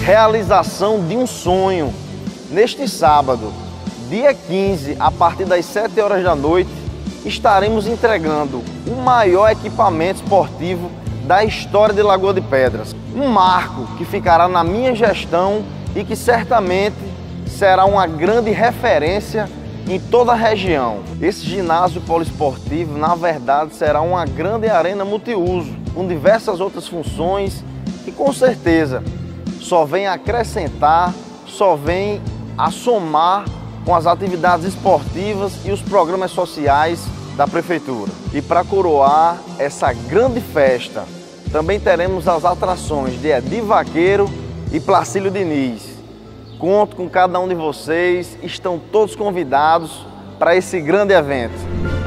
realização de um sonho. Neste sábado, dia 15, a partir das 7 horas da noite, estaremos entregando o maior equipamento esportivo da história de Lagoa de Pedras. Um marco que ficará na minha gestão e que certamente será uma grande referência em toda a região. Esse ginásio poliesportivo, na verdade, será uma grande arena multiuso, com diversas outras funções que com certeza só vem acrescentar, só vem a somar com as atividades esportivas e os programas sociais da Prefeitura. E para coroar essa grande festa, também teremos as atrações de Edir Vaqueiro e Placílio Diniz. Conto com cada um de vocês, estão todos convidados para esse grande evento.